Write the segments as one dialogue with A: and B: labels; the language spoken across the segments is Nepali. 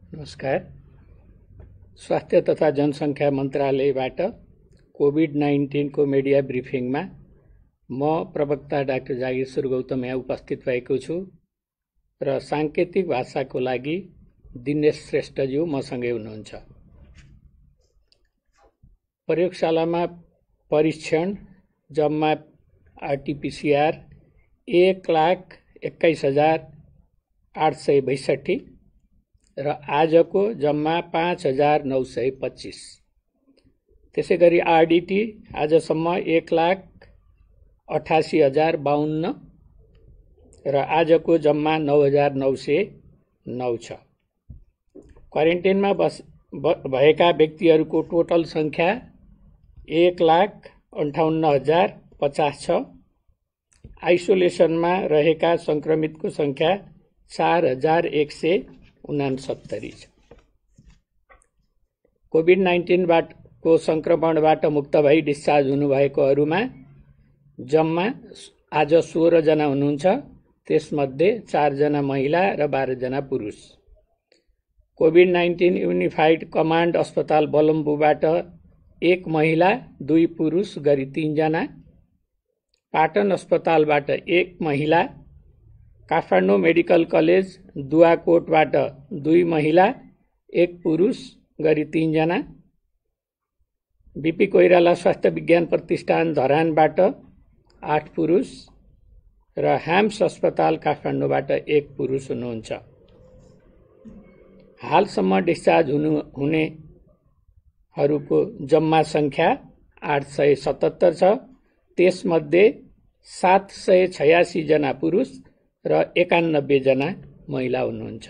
A: नमस्कार। स्वास्थ्य तथा जनसङ्ख्या मन्त्रालयबाट कोभिड-19 को मिडिया ब्रिफिङमा म प्रवक्ता डाक्टर जागीर गौतम यहाँ उपस्थित भएको छु र साङ्केतिक भाषाको लागि दिनेश श्रेष्ठज्यू मसँगै हुनुहुन्छ। प्रयोगशालामा परीक्षण जम्मा आरटीपीसीआर 1,21,862 र आजको जम्मा 5,925। त्यसैगरी आरडीटी आजसम्म 1,88,052 र आजको जम्मा 9,909 छ। क्वारेन्टाइनमा भएका व्यक्तिहरूको टोटल संख्या 1,58,050 छ। आइसोलेसनमा रहेका संक्रमितको संख्या 4,169 छ। कोभिड-19 को संक्रमणबाट मुक्त भई डिस्चार्ज हुनुभएकोहरूमा जम्मा आज 16 जना हुनुहुन्छ। त्यसमध्ये 4 जना महिला र 12 जना पुरुष। कोभिड-19 युनिफाइड कमान्ड अस्पताल बलम्बुबाट 1 महिला 2 पुरुष गरी 3 जना, पाटन अस्पतालबाट 1 महिला, काठमाडौँ मेडिकल कलेज दुवाकोटबाट 2 महिला 1 पुरुष गरी 3 जना, बीपी कोइराला स्वास्थ्य विज्ञान प्रतिष्ठान धरानबाट 8 पुरुष र ह्याम्स अस्पताल काठमाडौँबाट 1 पुरुष हुनुहुन्छ। हालसम्म डिस्चार्ज हुनेहरूको जम्मा संख्या 877 छ। त्यसमध्ये 786 जना पुरुष र 91 जना महिला हुनुहुन्छ।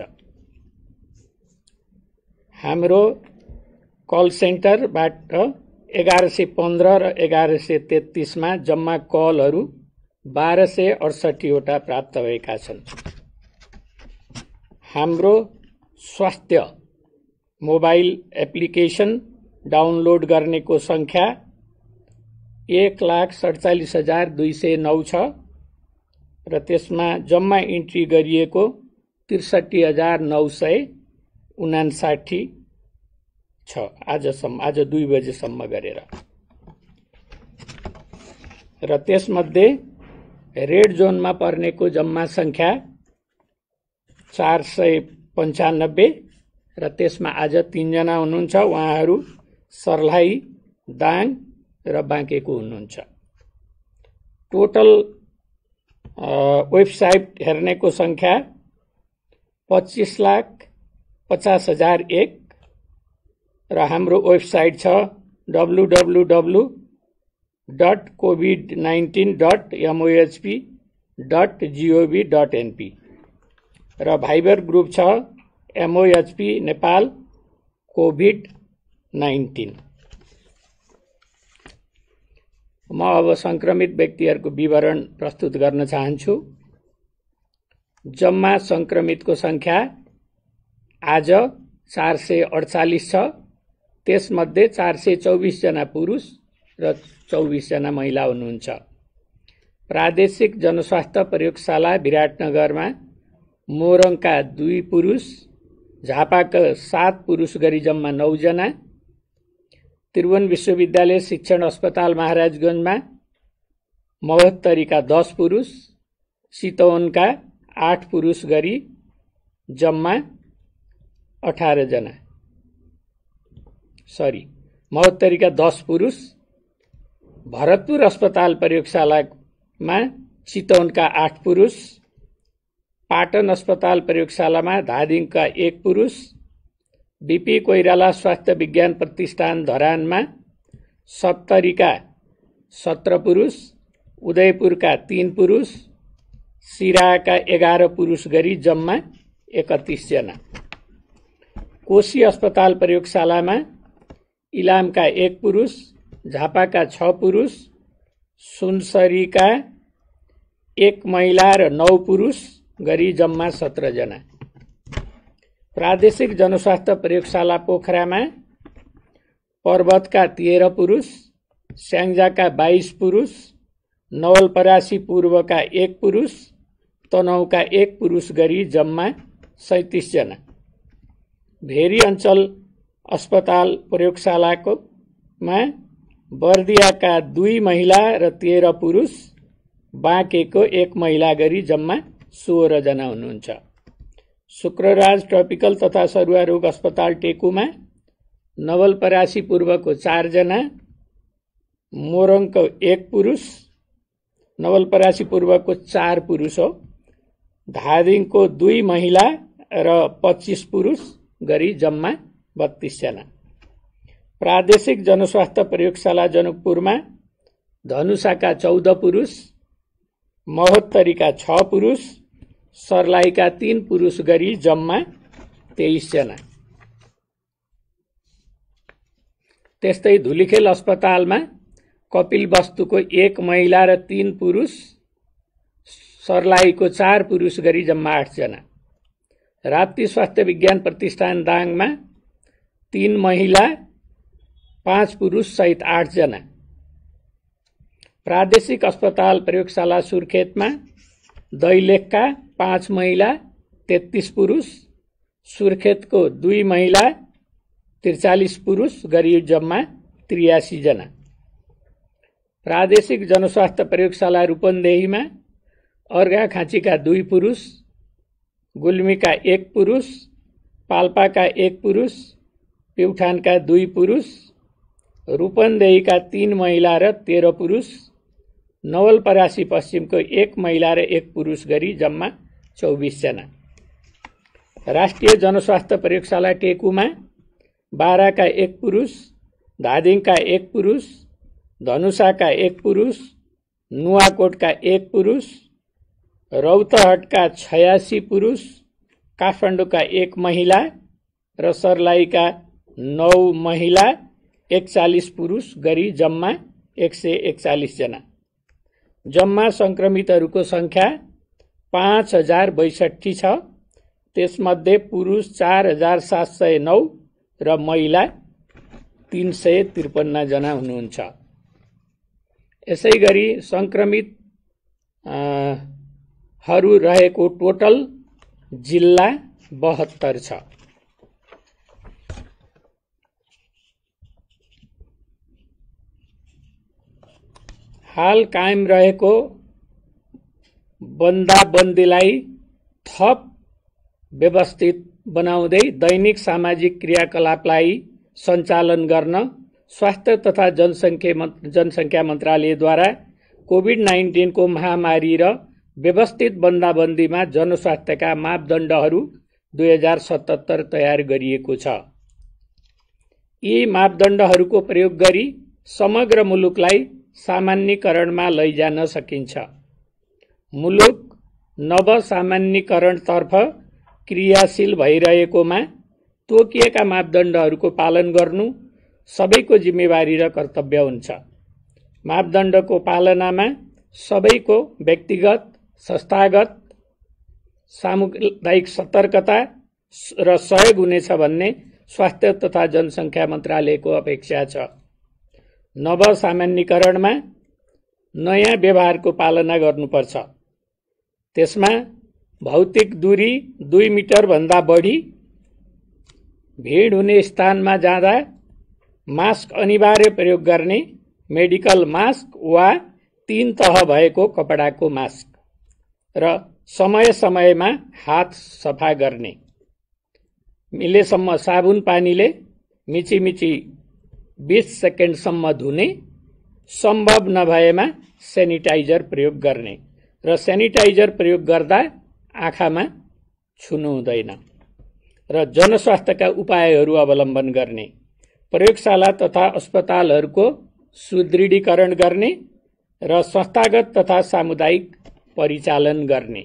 A: हाम्रो कल सेन्टरबाट 1115 र 1133 मा जम्मा कलहरू 1268 वटा प्राप्त भएका छन्। हाम्रो स्वास्थ्य मोबाइल एप्लिकेसन डाउनलोड गर्नेको संख्या 1,47,209 छ र त्यसमा जम्मा इन्ट्री गरिएको 63,959 छ आज 2 बजेसम्म गरेर। र त्यसमध्ये रेड जोनमा पर्नेको जम्मा संख्या 495 र त्यसमा आज 3 जना हुनुहुन्छ। उहाँहरू सर्लाही, दाङ र बाँकेको हुनुहुन्छ। टोटल वेबसाइट हेर्नेको संख्या 25,50,001 र हाम्रो वेबसाइट छ www.covid19.mohp.gov.np र भाइबर ग्रुप छ MOHP नेपाल कोभिड-19। म अब संक्रमित व्यक्तिहरूको विवरण प्रस्तुत गर्न चाहन्छु। जम्मा संक्रमितको संख्या आज 448 छ। त्यसमध्ये 424 जना पुरुष र 24 जना महिला हुनुहुन्छ। प्रादेशिक जनस्वास्थ्य प्रयोगशाला विराटनगरमा मोरङका 2 पुरुष, झापाका 7 पुरुष गरी जम्मा 9 जना, त्रिभुवन विश्वविद्यालय शिक्षण अस्पताल महाराजगञ्जमा महोत्तरीका 10 पुरुष, चितवनका 8 पुरुष गरी जम्मा 18 जना। महोत्तरीका 10 पुरुष, भरतपुर अस्पताल प्रयोगशालामा चितवनका 8 पुरुष, पाटन अस्पताल प्रयोगशालामा धादिङका 1 पुरुष, बीपी कोइराला स्वास्थ्य विज्ञान प्रतिष्ठान धरानमा 70का 17 पुरुष, उदयपुरका 3 पुरुष, सिराहाका 11 पुरुष गरी जम्मा 31 जना। कोशी अस्पताल प्रयोगशालामा इलामका 1 पुरुष, झापाका 6 पुरुष, सुनसरीका 1 महिला र 9 पुरुष गरी जम्मा 17 जना। प्रादेशिक जनस्वास्थ्य प्रयोगशाला पोखरामा पर्वतका 13 पुरुष, स्याङ्जाका 22 पुरुष, नवलपरासी पूर्वका 1 पुरुष, तनहुका 1 पुरुष गरी जम्मा 37 जना। भेरी अञ्चल अस्पताल प्रयोगशालामा बर्दियाका 2 महिला र 13 पुरुष, बाँकेको 1 महिला गरी जम्मा 16 जना हुनुहुन्छ। शुक्रराज ट्रपिकल तथा सरुवा रोग अस्पताल टेकुमा नवलपरासी पूर्वको 4 जना, मोरङको 1 पुरुष, नवलपरासी पूर्वको 4 पुरुष हो, धादिङको 2 महिला र 25 पुरुष गरी जम्मा 32 जना। प्रादेशिक जनस्वास्थ्य प्रयोगशाला जनकपुरमा धनुषाका 14 पुरुष, महोत्तरीका 6 पुरुष, सर्लाहीका 3 पुरुष गरी जम्मा 23 जना। त्यस्तै धुलिखेल अस्पतालमा कपिलवस्तुको 1 महिला र 3 पुरुष, सर्लाहीको 4 पुरुष गरी जम्मा 8 जना। राप्ती स्वास्थ्य विज्ञान प्रतिष्ठान दाङमा 3 महिला 5 पुरुष सहित 8 जना। प्रादेशिक अस्पताल प्रयोगशाला सुर्खेतमा दैलेखका 5 महिला 33 पुरुष, सुर्खेतको 2 महिला 43 पुरुष गरी जम्मा 83 जना। प्रादेशिक जनस्वास्थ्य प्रयोगशाला रूपन्देहीमा अर्घाखाँचीका 2 पुरुष, गुल्मीका 1 पुरुष, पाल्पाका 1 पुरुष, प्युठानका 2 पुरुष, रूपन्देहीका 3 महिला र 13 पुरुष, नवलपरासी पश्चिमको 1 महिला र 1 पुरुष गरी जम्मा 24 जना। राष्ट्रिय जनस्वास्थ्य प्रयोगशाला टेकुमा बाराका 1 पुरुष, धादिङका 1 पुरुष, धनुषाका 1 पुरुष, नुवाकोटका 1 पुरुष, रौतहटका 86 पुरुष, काठमाडौँका 1 महिला र सर्लाहीका 9 महिला 41 पुरुष गरी जम्मा 141 जना। जम्मा संक्रमितहरूको संख्या 5062 छ। त्यसमध्ये पुरुष 4709 र महिला 353 जना हुनुहुन्छ। यसैगरी संक्रमित हरू रहेको टोटल जिल्ला 72 छ। हाल कायम रहेको बन्दाबन्दीलाई थप व्यवस्थित बनाउँदै दैनिक सामाजिक क्रियाकलापलाई सञ्चालन गर्न स्वास्थ्य तथा जनसङ्ख्या मन्त्रालयद्वारा कोभिड-19 को महामारी र व्यवस्थित बन्दाबन्दीमा जनस्वास्थ्यका मापदण्डहरू 2077 तयार गरिएको छ। यी मापदण्डहरूको प्रयोग गरी समग्र मुलुकलाई सामान्यकरणमा लैजान सकिन्छ। मुलुक नव सामान्यकरणतर्फ क्रियाशील भइरहेकोमा तोकिएका मापदण्डहरूको पालन गर्नु सबैको जिम्मेवारी र कर्तव्य हुन्छ। मापदण्डको पालनामा सबैको व्यक्तिगत, संस्थागत, सामुदायिक सतर्कता र सहयोग हुनेछ भन्ने स्वास्थ्य तथा जनसङ्ख्या मन्त्रालयको अपेक्षा छ। नव सामान्यकरणमा नयाँ व्यवहारको पालना गर्नुपर्छ। त्यसमा भौतिक दूरी 2 मिटर भन्दा बढी, भीड हुने स्थानमा जाँदा मास्क अनिवार्य प्रयोग गर्ने, मेडिकल मास्क वा 3 तह भएको कपडाको मास्क र समय समयमा हात सफा गर्ने, मिलेसम्म साबुन पानीले मिचिमिची 20 सेकेन्डसम्म धुने, सम्भव नभएमा सेनिटाइजर प्रयोग गर्ने र सेनिटाइजर प्रयोग गर्दा आँखामा छुनु हुँदैन र जनस्वास्थ्यका उपायहरू अवलम्बन गर्ने, प्रयोगशाला तथा अस्पतालहरूको सुदृढीकरण गर्ने र संस्थागत तथा सामुदायिक परिचालन गर्ने।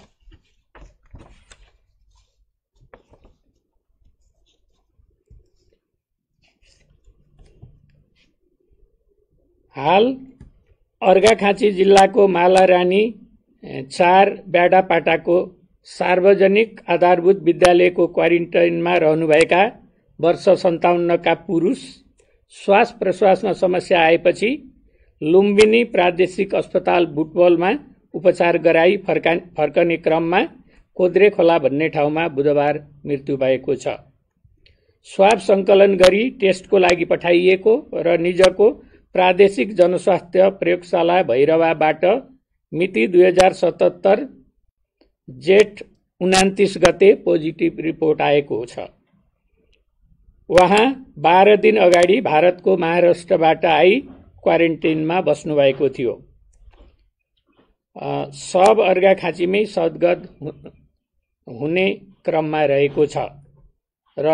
A: हाल अर्घाखाँची जिल्लाको मालारानी 4 ब्याडापाटाको सार्वजनिक आधारभूत विद्यालयको क्वारेन्टाइनमा रहनुभएका वर्ष 57 का पुरुष श्वास प्रश्वासमा समस्या आएपछि लुम्बिनी प्रादेशिक अस्पताल बुटवलमा उपचार गराई फर्कने क्रममा कोद्रे खोला भन्ने ठाउँमा बुधबार मृत्यु भएको छ। स्वाब सङ्कलन गरी टेस्टको लागि पठाइएको र निजको प्रादेशिक जनस्वास्थ्य प्रयोगशाला भैरवाबाट मिति 2077 जेठ 29 गते पोजिटिभ रिपोर्ट आएको छ। उहाँ 12 दिन अगाडि भारतको महाराष्ट्रबाट आई क्वारेन्टाइनमा बस्नुभएको थियो। सब अर्घाखाँचीमै सद्गत हुने क्रममा रहेको छ र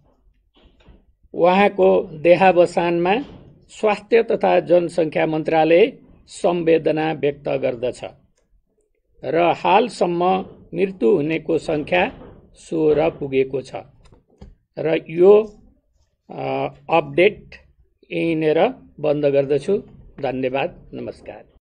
A: उहाँको देहावसानमा स्वास्थ्य तथा जनसङ्ख्या मन्त्रालय संवेदना व्यक्त गर्दछ र हालसम्म मृत्यु हुनेको सङ्ख्या 16 पुगेको छ र यो अपडेट यहीँनिर बन्द गर्दछु। धन्यवाद, नमस्कार।